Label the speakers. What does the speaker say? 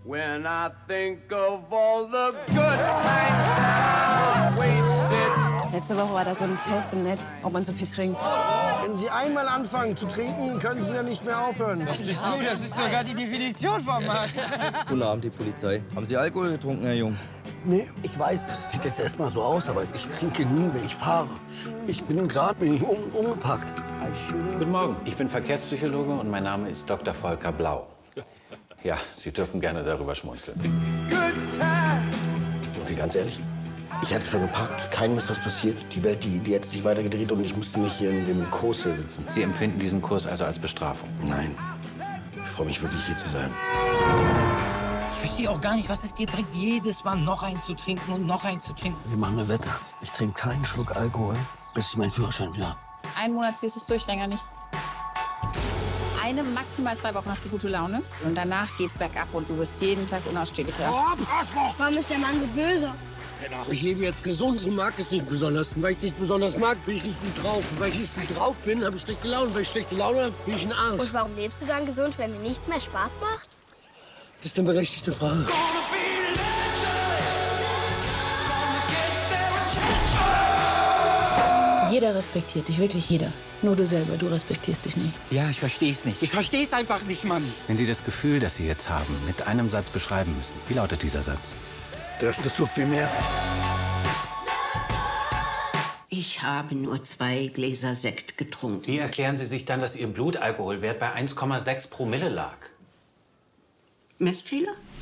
Speaker 1: when I think of all the good times that I've wasted.
Speaker 2: Letzte Woche war da so ein Test im Netz, ob man so viel trinkt.
Speaker 3: Wenn Sie einmal anfangen zu trinken, können Sie ja nicht mehr aufhören.
Speaker 4: Das ist sogar die Definition von Mann.
Speaker 5: Guten Abend, die Polizei. Haben Sie Alkohol getrunken, Herr Jung?
Speaker 3: Nee, ich weiß, das sieht jetzt erstmal so aus, aber ich trinke nie, wenn ich fahre. Ich bin gerade umgepackt.
Speaker 6: Guten Morgen, ich bin Verkehrspsychologe und mein Name ist Dr. Volker Blau. Ja, Sie dürfen gerne darüber schmunzeln.
Speaker 3: Okay, ganz ehrlich, ich hatte schon geparkt, keinem ist was passiert. Die Welt, die hat sich weitergedreht und ich musste nicht hier in dem Kurs hier sitzen.
Speaker 6: Sie empfinden diesen Kurs also als Bestrafung?
Speaker 3: Nein, ich freue mich wirklich, hier zu sein.
Speaker 4: Ich verstehe auch gar nicht, was es dir bringt, jedes Mal noch einen zu trinken und noch einen zu trinken.
Speaker 3: Wir machen eine Wette. Ich trinke keinen Schluck Alkohol, bis ich meinen Führerschein wieder habe.
Speaker 7: Einen Monat ziehst du es durch, länger nicht. Eine, maximal 2 Wochen hast du gute Laune. Und danach geht's bergab und du wirst jeden Tag unausstehlicher.
Speaker 8: Warum ist der Mann so böse?
Speaker 3: Ich lebe jetzt gesund und mag es nicht besonders. Weil ich es nicht besonders mag, bin ich nicht gut drauf. Und weil ich nicht gut drauf bin, habe ich schlechte Laune. Weil ich schlechte Laune habe, bin ich ein Arsch.
Speaker 8: Und warum lebst du dann gesund, wenn dir nichts mehr Spaß macht?
Speaker 3: Das ist eine berechtigte Frage.
Speaker 7: Jeder respektiert dich, wirklich jeder. Nur du selber, du respektierst dich nicht.
Speaker 4: Ja, ich verstehe es nicht. Ich verstehe es einfach nicht, Mann.
Speaker 6: Wenn Sie das Gefühl, das Sie jetzt haben, mit einem Satz beschreiben müssen, wie lautet dieser Satz?
Speaker 3: Das ist so viel mehr.
Speaker 9: Ich habe nur 2 Gläser Sekt getrunken.
Speaker 6: Wie erklären Sie sich dann, dass Ihr Blutalkoholwert bei 1,6 Promille lag?
Speaker 9: Messfehler?